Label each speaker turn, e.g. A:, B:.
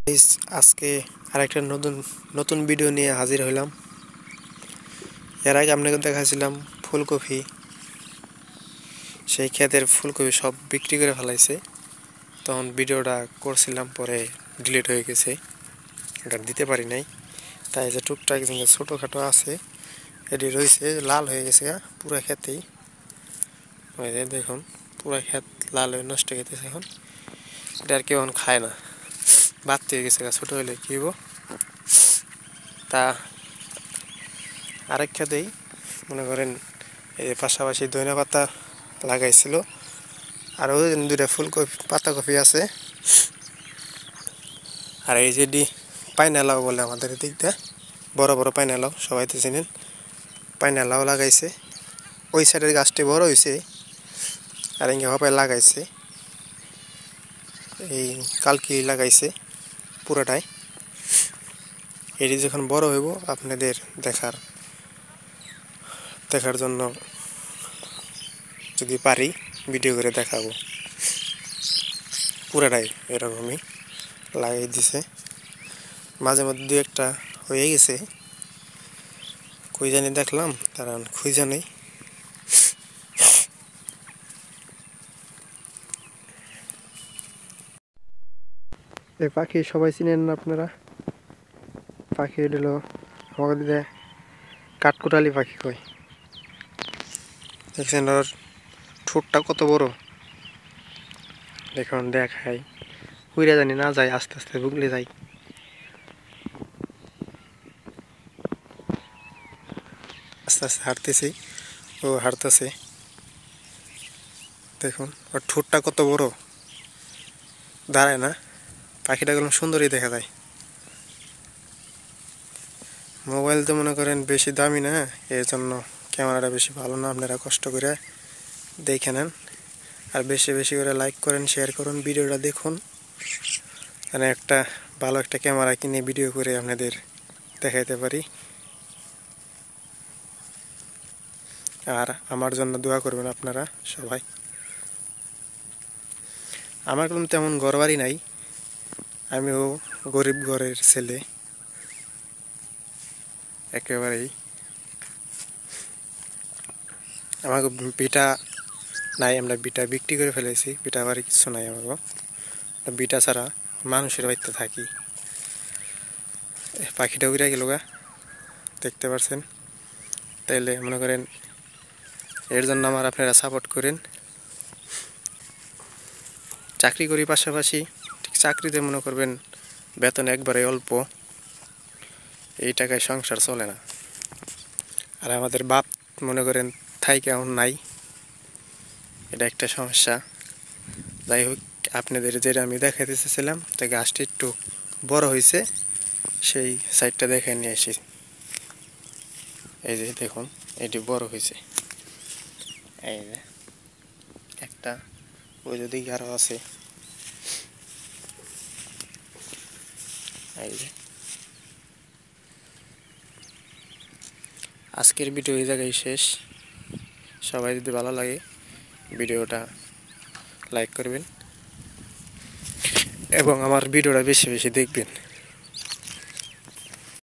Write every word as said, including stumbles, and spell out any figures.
A: Guys আজকে আরেকটা নতুন নতুন ভিডিও নিয়ে হাজির হইলাম। এর আগে আপনাকে দেখাইছিলাম ফুলকপি, সেই ক্ষেতের ফুলকপি সব বিক্রি করে ফেলাইছে। তখন ভিডিওটা করছিলাম, পরে ডিলিট হয়ে গেছে, এটা দিতে পারি নাই। তাই যে টুকটাক ছোটোখাটো আছে এটি রয়েছে, লাল হয়ে গেছে পুরো ক্ষেতেই। ওই যে দেখুন পুরো ক্ষেত লাল হয়ে নষ্ট হয়ে গেছে। এখন এটা আর কেউ খায় না, বাড়তে হয়ে গেছে, ছোটো হলে কি হবো। তা আরেক ক্ষেতেই মনে করেন এই পাশাপাশি ধনিয়া পাতা লাগাইছিল, আর ওই দুইটা ফুলকপি পাতাকপি আছে। আর এই যে ডি পাইনালাও বলে আমাদের দিকটা, বড় বড় পাইনালাও, সবাই তো চিনেন। পাইনালাও লাগাইছে, ওই সাইডের গাছটি বড় হয়েছে, আর এঙ্গে হপায় লাগাইছে এই কালকে লাগাইছে পুরোটাই। এটি যখন বড় হইব আপনাদের দেখার দেখার জন্য যদি পারি ভিডিও করে দেখাবো। পুরোটাই এরকমই লাগিয়ে দিছে, মাঝে মধ্যে দু একটা হয়ে গেছে, কই জানি দেখলাম, তারা খুঁজে নেই। এই পাখি সবাই চিনেন না আপনারা? পাখি হলো আমাকে দিলে কাঠকোটালি পাখি কয়। দেখছেন ওর ঠোঁটটা কত বড়, দেখুন দেখাই উইরা জানি না যায়, আস্তে আস্তে বুগলে যায়। আস্তে আস্তে হাঁটতেছি, ও হাঁটতেছে, দেখুন ওর ঠোঁটটা কত বড়, দাঁড়ায় না। পাখিটা গেলাম সুন্দরই দেখা যায়। মোবাইল তো মনে করেন বেশি দামি না, এর জন্য ক্যামেরাটা বেশি ভালো না। আপনারা কষ্ট করে দেখে নেন, আর বেশি বেশি করে লাইক করেন, শেয়ার করুন, ভিডিওটা দেখুন। মানে একটা ভালো একটা ক্যামেরা কিনে ভিডিও করে আপনাদের দেখাইতে পারি। আর আমার জন্য দোয়া করবেন আপনারা সবাই। আমার কোনো তেমন ঘর বাড়ি নাই, আমিও গরিব ঘরের ছেলে একেবারেই। আমাকে বিটা নাই, আমরা বিটা বিক্রি করে ফেলেছি, বিটা বাড়ি কিছু নাই আমাকে। বিটা ছাড়া মানুষের বাড়িতে থাকি। পাখিটা উড়ে গেল গা, দেখতে পাচ্ছেন। তাইলে মনে করেন এর জন্য আমার আপনারা সাপোর্ট করেন। চাকরি করি পাশাপাশি, ঠিক চাকরিতে মনে করবেন বেতন একবারে অল্প, এই টাকায় সংসার চলে না। আর আমাদের বাপ মনে করেন থাই কেমন নাই, এটা একটা সমস্যা। যাই হোক, আপনাদের যেটা আমি দেখাইতে চেয়েছিলাম, তো গাছটি একটু বড় হয়েছে, সেই সাইডটা দেখে নিয়ে আসি। এই যে দেখুন এটি বড় হয়েছে, এই যে একটা, ওই যদি আরো আছে, এই যে। আজকের ভিডিও এই জায়গায় শেষ। সবাই যদি ভালো লাগে ভিডিওটা লাইক করবেন এবং আমার ভিডিওটা বেশি বেশি দেখবেন।